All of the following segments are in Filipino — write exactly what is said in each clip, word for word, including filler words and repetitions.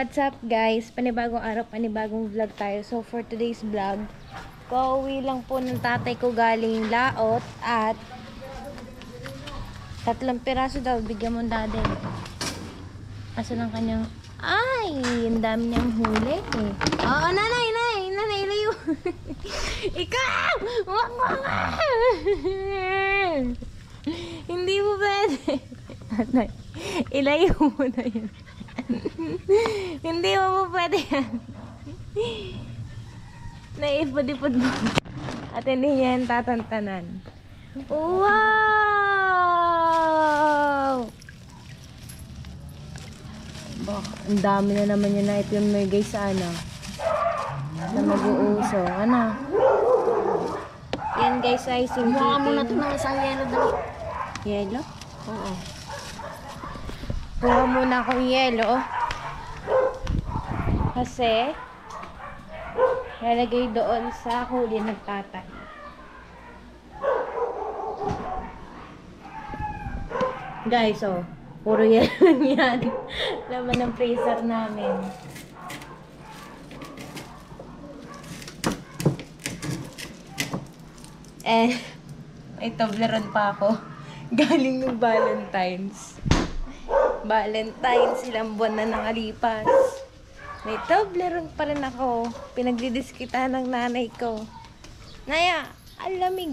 What's up guys? Panibagong araw, panibagong vlog tayo. So for today's vlog, pauwi lang po ng tatay ko galing laot at tatlong piraso daw, bigyan mo daddy. Asa lang kanyang, ay, ang dami niyang huli eh. Oo, nanay, nanay, nanay, layo. Ikaw! Wak, wak, hindi mo pwede. Nanay, ilayo mo na yun. Hindi mo po pwede yan. Naipod-ipod mo. At hindi niya yan tatantanan. Wow! Bah, ang dami na naman yun na ito yung may guys sa ano. Na mag-uuso. Ano? Yan guys ay simple. Mukha mo na ito ng isang yelo dali. Yelo? Oo. Kuha muna akong yelo. Kasi lalagay doon sa huli ng tatay. Guys, oh. Puro yelo yan. Laman ng freezer namin. Eh, may Toblerone pa ako. Galing ng Valentine's. Valentine's, ilang buwan na nakalipas. May Toblerone pa rin ako. Pinagdidiskita ng nanay ko. Naya, ang lamig.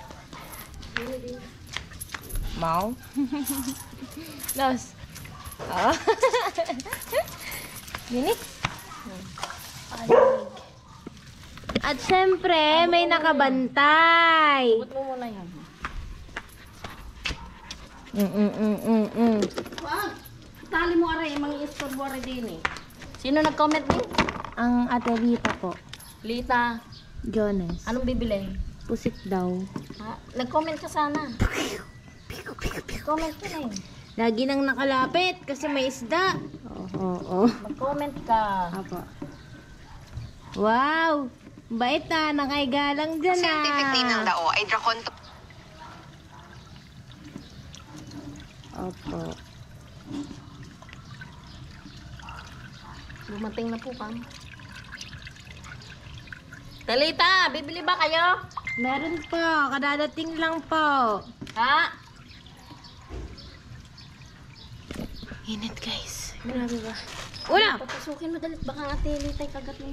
Mau? Nos. Oh. Gini? Alig. At syempre, may nakabantay. Bukot mo muna yan. Mm mm mm mm mm. Wag! Tali mo aray, mga istorbo aray din eh. Sino nag-comment din? Ang ate Rita po. Lita, Jonas. anong bibili? Pusik daw. Ha? Nag-comment ka sana. Comment ka na eh. Lagi nang nakalapit kasi may isda. Oo, oo, oo. Mag-comment ka. Apo. Wow! Bait ah, nakaigalang dyan ah. Scientific name ng lao ay Dracon. Opo. Dumating na po ka. Talita, bibili ba kayo? Meron po, kadadating lang po. Ha? Init guys. Grabe ba? Una! Papasukin mo dalit, baka nga tilitay kagat mo.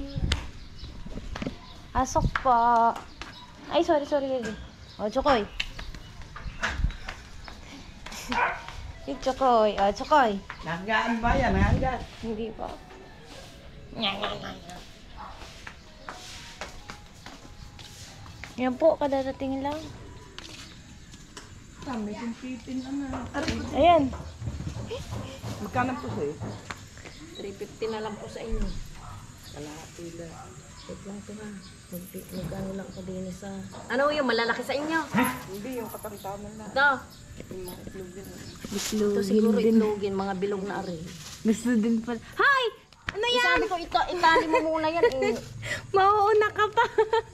Asok po. Ay, sorry, sorry. O, Chokoy. Si Chokoy. O, Chokoy. Nakagaan ba yan? Nakagaan? Hindi po. Nya, nya, nya, nya. Yan po, kadadating lang. Kami kung pipin na. Ayan. Magkano po sa'yo? three fifty na lang po sa inyo. Kalahati lang. Wait lang ito na. Magkano lang ko din sa... Ano yung malalaki sa inyo? Hindi, yung katamtaman na. Ito. Yung mga itlog din. Ito siguro itlogin, mga bilog na ari. Gusto din pala. Hi! Ano yan? Sabi ko, ito, itali mo muna yan eh. Mauuna ka pa.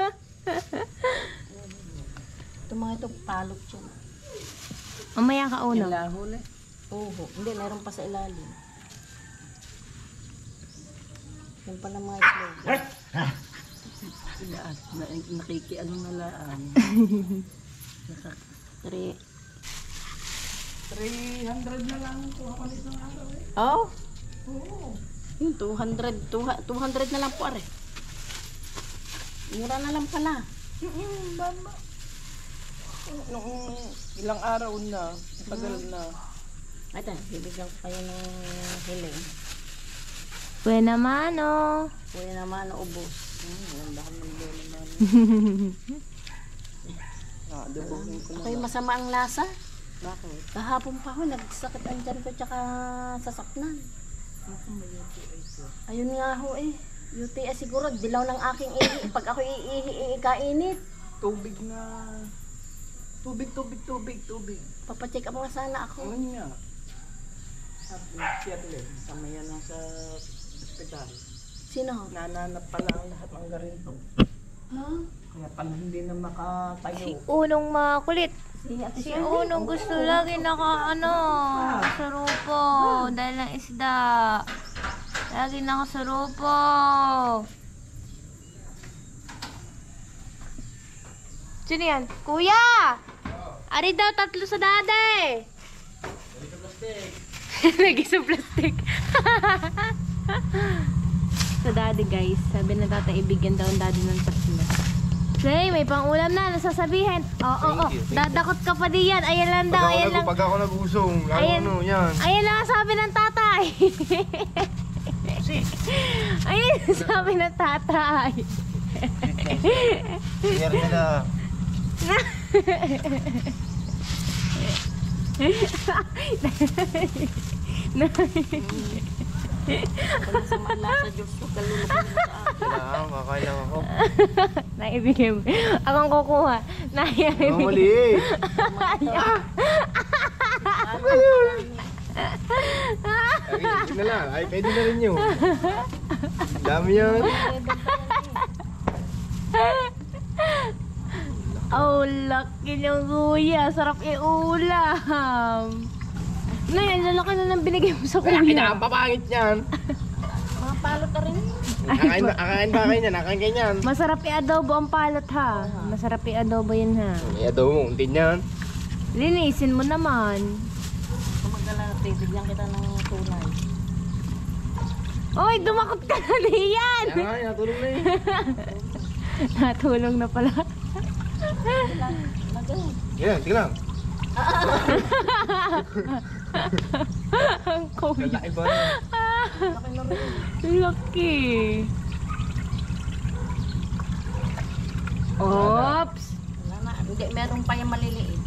Ito mga ito, palok siya. Mamaya ka una. Lahol eh. Oo, hindi, meron pa sa ilalim. Yan pala mga itlog. Lahat. Na, nakikiano na laan. Three. three hundred na lang po ako nitong araw eh. Oh? Oo. Yung two hundred, two hundred na lang po are. Mura na lang pala. Mm-mm, bamba. Noong ilang araw na, tagal na. Ito, bibigyan ko kayo ng hiling. Pwede naman oh. Pwede naman na ubos. Hmm, ganda ka ng lolo namin. Ah, dubugin ko na. Ako'y masama ang lasa. Bakit? Kahapon pa ako, nagsakit ang tiyan ko tsaka sasaknan. Ayun nga ho eh. U T I siguro, dilaw ng aking ihi. Pag ako iihi, ikainit. Tubig na. Tubig, tubig, tubig, tubig. Papacheck up nga sana ako. Ano nga? Sabi, Shirley, sama yan lang sa ospital. Sino ho? Nananap pala ang lahat ng ganito. Ha? Kaya pala hindi na makatayo. Unong makulit. Si Ate Si Shirley. Unong gusto lagi naka ano, sarupo, dahil ng isda. Lagi nakasarupo. Sino yan? Kuya! Ari daw, tatlo sa dade. Lagi sa plastic. Sa dade guys. Sabi na tatay ibigyan daw ang dade ng tatlo. Slay, may pangulam na. Nasasabihin. Oo, oo. Dadakot ka pa diyan. Ayan lang daw. Pag ako, Ayan nag- lang. pag ako nag-usong, lalo Ayan. ano, yan. Ayan lang ang sabi ng tatay. Ayan ang sabi ng tatay. Share nila. Kung sa malasa Diyos ko, kalulubog mo sa akin. Kailangan, kakain lang ako. Naibigay mo. Akong kukuha. Naibigay. Oh, mali eh. Ay, yun na lang. Ay, pwede na rin yun. Dami yan. Oh, laki ng kuya. Sarap i-ulam. Ano yan? Lalaki na nang binigay mo sa Ay, kuya. nakapapangit yan. Mga palot na rin. Nakain ba, kakain ba kayo niyan? Nakain kayo niyan. Masarap i-adobo ang palot ha. Masarap i-adobo yan ha. Iya daw mo, unti niyan. Linisin mo naman. Kung magdala, bibigyan kita ng tunay. Oy, dumakot ka na niyan. Kaya nga, natulog na eh. Natulong na pala. Lagay. Yan, sige lang. Ang kuya. Lalaki ba yan? Laki na rin. Laki. Oops. Wala na. Hindi, meron pa yung maliliit.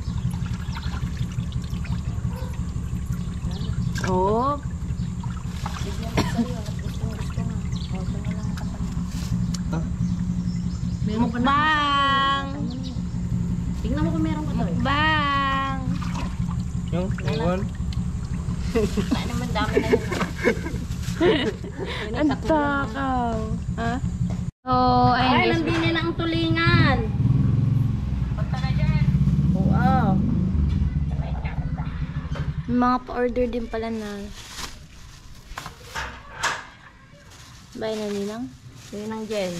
Oh. Bigyan ko sa'yo. Gusto mo, gusto na. O, ito na lang ang kapatid. Meron pa na. Mukbang. Tingnan mo kung meron ka to eh. Mukbang. Yung, iwan. Kaya naman dami na yun. Ang takaw. Ha? Oh, Ay, ayun guys. nandini na ang tulingan. Punta na dyan. Oo. May mga pa-order din pala na. Bye na nilang. Yun ang gel.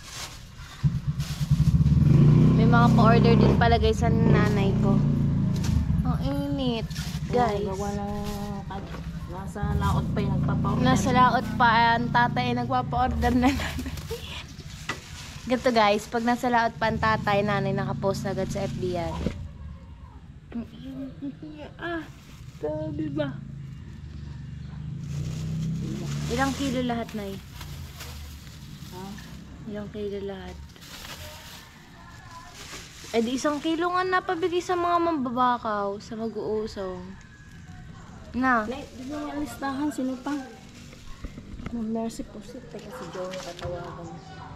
May mga pa-order din pala guys sa nanay ko. Ang init. Guys. Gawa ng nasa laot pa yung nagpapa-order. Nasa laot pa ang tatay nagpapa-order na nanay. Ganito guys, pag nasa laot pa ang tatay, nanay nakapost na agad sa F B yan. Ah, sabi ba? Ilang kilo lahat, Nay? Ha? Ilang kilo lahat? Eh di isang kilo nga napabigay sa mga mambabakaw, sa mag-uusong. Na? Nay, di mo yung listahan, sino pa? Ma'am Mercy po si Teka si Joe katawagan.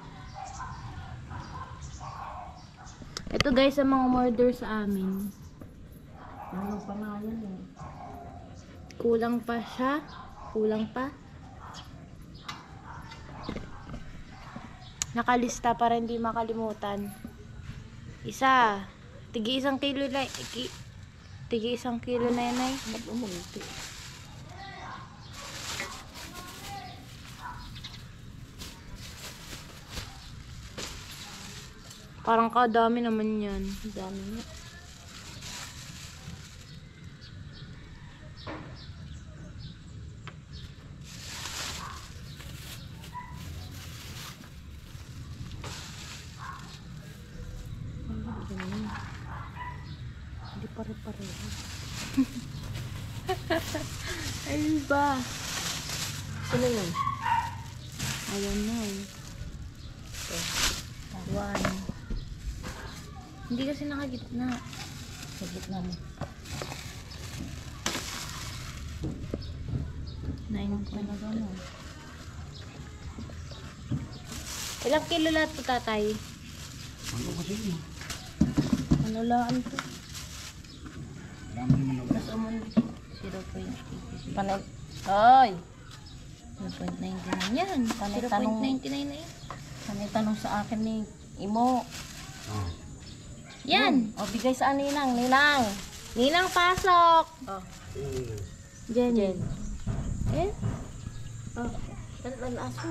Ito guys, sa mga order sa amin. Ano pa nga yan eh. Kulang pa siya. Kulang pa. Nakalista para hindi makalimutan. Isa. Tigi isang kilo na. Iki, tigi isang kilo na yan ay. Ba't umunti? Parang kadami naman yan. Dami niya. Hindi pare-pareho. Ayun ba? Sino yun? I don't know. One. Hindi kasi nakagitna. Sa gitna mo. Nine Talaga mo. Ilang kilo lahat po, tatay? Ano kasi yun? Ano lang po? Dami naman ako. Mas umon. zero point eight. Panay. Ay! zero point nine nine yan. Tanong- zero point nine nine na yan. Panay tanong sa akin ni Imo. Oh. Yan! O, bigay sa Ninang. Ninang! Ninang, pasok! Oh. Jen. Jen. Eh? Oh. Dalan aso.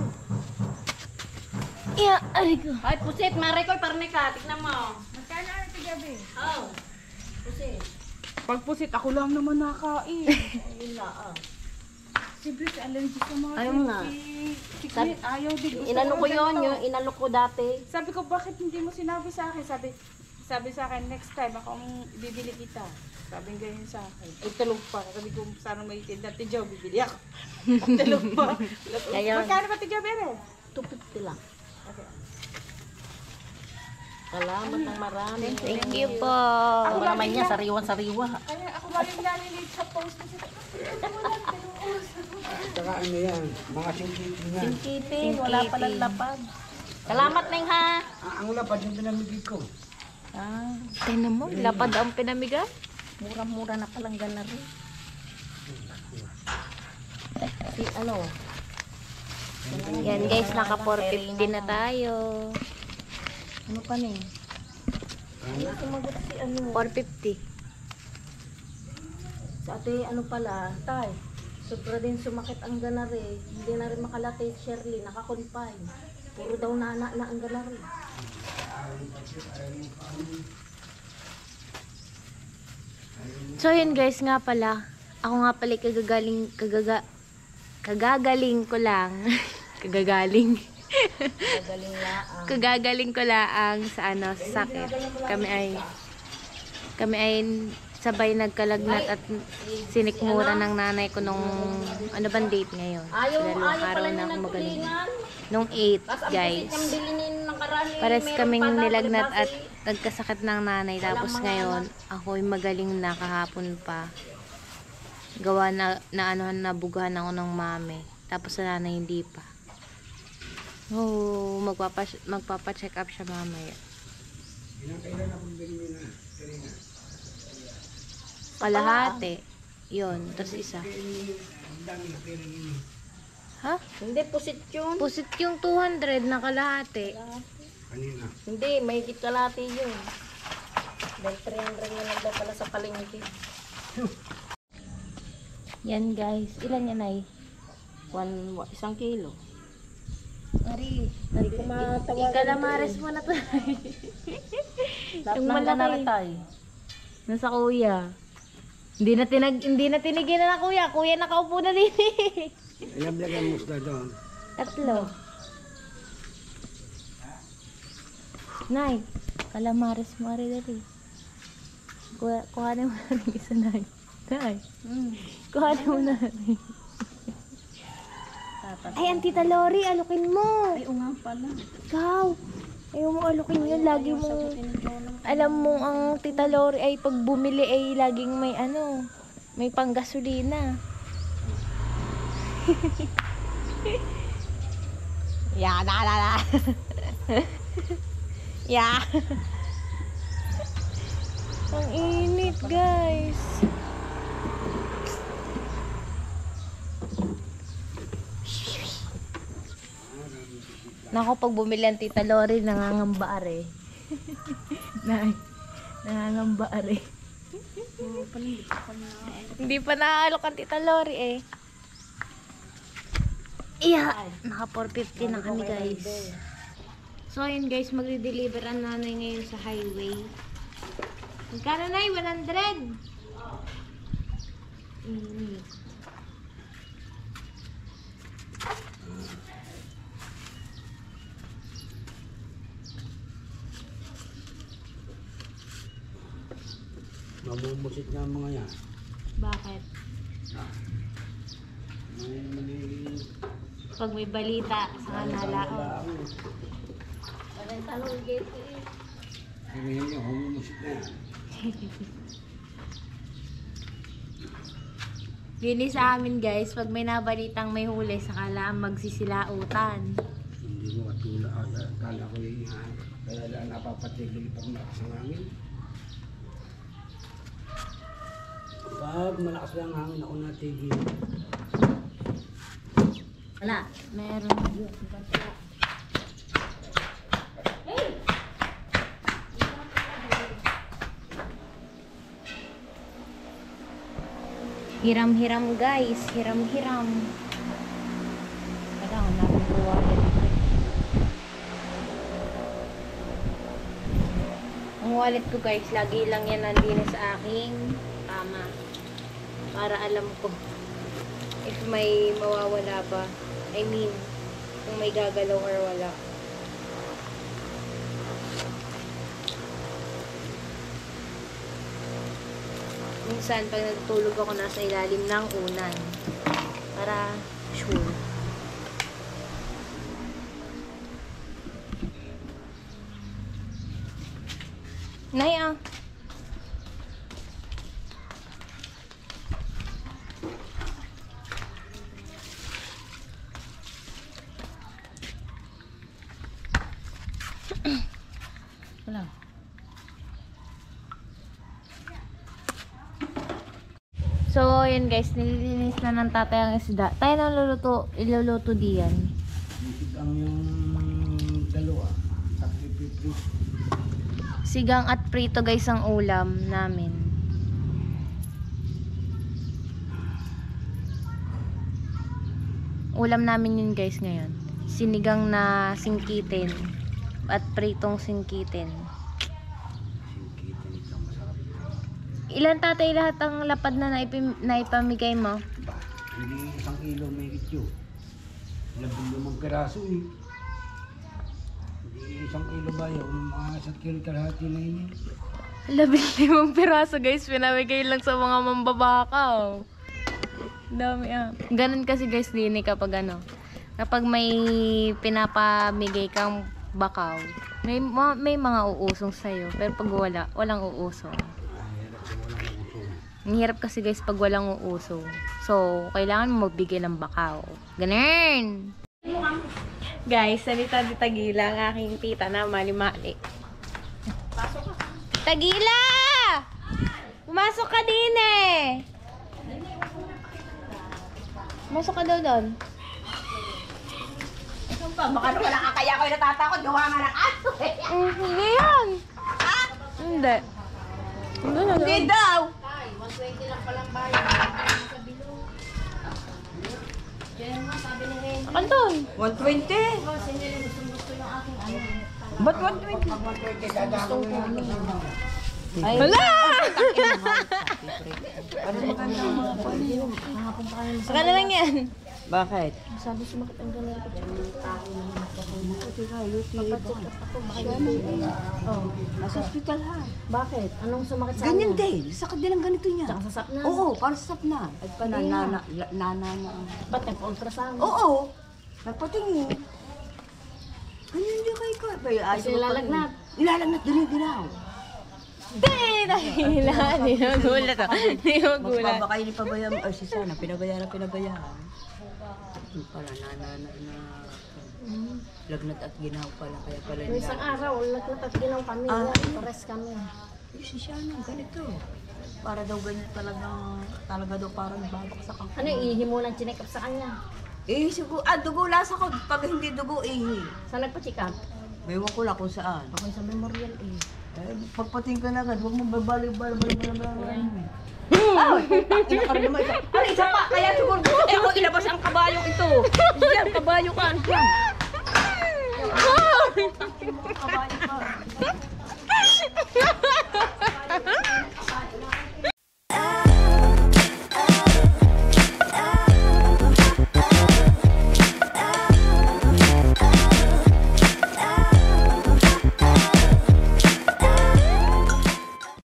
Yeah, aray ko. Ay, pusit, Marikoy, parne ka. Tignan mo. Magkano ano ito gabi? Oh. Pusit. Pag pusit, ako lang naman nakain. Ayun na, ah. Siyempre, si allergic sa mga Ayaw nga. Sabi, ayaw din. Gusto Inano ko yun, ganito. yung inalo ko dati. Sabi ko, bakit hindi mo sinabi sa akin? Sabi, sabi sa akin, next time, ako ang bibili kita. Sabi ganyan sa akin. Ay, tulog pa. Sabi ko, sana may tinda. Tijaw, bibili ako. Tulog pa. Kaya- Magkano ba tijaw, Bere? two fifty lang. Salamat ng marami. Thank you po. Ako naman niya, sariwan-sariwa. Kaya ako maling nalilate sa post mo. Saka ano yan, mga singkiti nga. Singkitin, wala palang lapad. Salamat, Neng, ha? Ah, ang lapad yung pinamigay ko. Ah, Tingnan mo, lapad ang pinamiga. mura-mura na palang ganar eh. Si ano? Yan guys, naka four fifty na tayo. Ano pa, Neng? Ano sumagot si ano? four fifty. Sa ate, ano pala, tay, sobra din sumakit ang ganar eh. Hindi na rin makalatay si Shirley, nakakonfine. Puro daw nana na ang ganar eh. So yun guys, nga pala. Ako nga pala kagagaling, kagaga, kagagaling ko lang. kagagaling. Magaling laang. Kagagaling ko lang sa ano, sa sakit. Kami ay, kami ay sabay nagkalagnat at sinikmura ng nanay ko nung, ano bang date ngayon? Ayaw, Dalawang ayaw araw pala na niya ako magaling. nagtulingan. Nung eight, Tapos ang guys. pusit niyang bilinin ng karani. Pares meron kaming pa daw, nilagnat palibasa at eh. nagkasakit ng nanay. Tapos mga ngayon, ako'y magaling na kahapon pa. Gawa na, na ano, nabugahan ako ng mami. Tapos sa nanay hindi pa. Oh, magpapa, magpapa-check up siya mamaya. Kalahati. Yun, tapos isa. Ha? Hindi, pusit yun. Pusit yung two hundred na kalahati. Kanina. Hindi, may kalati yun. Dahil three hundred na lang daw pala sa palengke. Yan guys, ilan yan ay? One, wa- isang kilo. Ari, Hindi ko matawagan. ikalamares mo na to. Lahat yung ng malaki. ganaritay. Nasa kuya. Hindi na tinag hindi na tinigil na kuya. Kuya nakaupo na din. Ilang lagyan mo sila doon? Tatlo. Nay, kalamares mo ari dali. Kuha, kuhanin mo na rin isa, Nay. Nay. Hmm. Kuhanin mo na rin. Ay, ang Tita Lori, alukin mo. Ay, unga pala. Ikaw. Ayaw mo alukin yun. Lagi mo, alam mo ang Tita Lori ay pag bumili ay laging may ano, may panggasolina. Ya, na, na, na. Ya. Ang init, guys. Nako, pag bumili ang Tita Lori, nangangamba are. Nay, nangangamba are. Hindi pa naaalok ang Tita Lori eh. Iya, naka four fifty na kami guys. So ayun guys, magde-deliver ang nanay ngayon sa highway. Magkano na one hundred? Mm. Mamumusit na ang mga yan. Bakit? May mali. Pag may balita sa kanala. Parang tanong gate eh. Sabihin niyo, mamumusit na yan. Yun eh sa amin guys, pag may nabalitang may huli, sakala magsisilautan. Hindi mo katula. Kala ko yung yan. Kaya lang napapatigil pag malakas ang hangin. Pag malakas ang hangin, ako natigil. Wala. Meron. Hiram-hiram guys, hiram-hiram. Parang wallet ko guys, lagi lang yan nandito sa aking kama. Para alam ko if may mawawala ba. I mean, kung may gagalaw or wala. Minsan, pag natutulog ako, nasa ilalim ng unan. Para sure. Nay, ah. Wala. So, yun guys, nililinis na ng tatay ang isda. Tayo na luluto, iluluto diyan. Ang yung dalawa. At ipiprit. Sigang at prito guys ang ulam namin. Ulam namin yun guys ngayon. Sinigang na singkitin at pritong singkitin. Ilan tatay lahat ang lapad na naipim, naipamigay mo? Ba, hindi isang kilo may ityo. Labing limang piraso eh. Hindi isang kilo ba yun? Mga isang kilo kalahati na yun eh. Labing limang piraso guys, pinamigay lang sa mga mambabakaw. Dami ah. Ganun kasi guys din eh kapag ano. Kapag may pinapamigay kang bakaw, may, ma- may mga uusong sa'yo. Pero pag wala, walang uusong. Ang hirap kasi guys pag walang uusong. So, kailangan mo magbigay ng bakaw. Ganun! Guys, salita di Tagila ang aking tita na mali-mali. Tagila! Pumasok ka din eh! Pumasok ka daw doon. Baka nung wala ka kaya ako'y natatakot. Gawa nga ng aso eh. Mm, hindi yan! Hindi. Hindi na Hindi daw. Akan doon. one twenty. Ba't one twenty? Hala! Saka na lang yan. Bakit? Nasa hospital ha. Bakit? Anong sumakit sa Ganyan kanya? din. Sakit din ang ganito niya. Tsaka sa sapna? Oo, para sa sapna. Ay, Na, pati na, na. na, na, na, na. Ba't nagpa-ultrasound? Oo. Nagpatingin. Ano hindi kayo ka? Kasi nilalagnat. Nilalagnat din yung ginaw. Hindi, Tagila. Hindi magulat ako. Hindi magulat. Magbabakay ni pabayaan. Ay, si Sana. Pinabayaan na pinabayaan. Yung pala, na, na, na, na. Lagnat at ginaw pala. Kaya pala Yung isang nila. araw, nagnatat ginaw kami. Ah. Pares kami. Ay, si Sana. Ganito. Para daw ganyan talagang, talaga daw parang babaksak ang Ano, ihi mo ng chinek up sa kanya? Eh, siguro, ah, dugo lasa ko. Pag hindi dugo, eh. Saan nagpa-check up? May ewan ko lang kung saan. Ako sa memorial eh. Eh, pagpating ka na agad, huwag mo babalik-balik-balik-balik. Ay, ina ka rin naman ito. Ano, isa pa, kaya siguro gusto ko ako ilabas ang kabayong ito. Diyan, kabayo ka, diyan. Kabayo ka.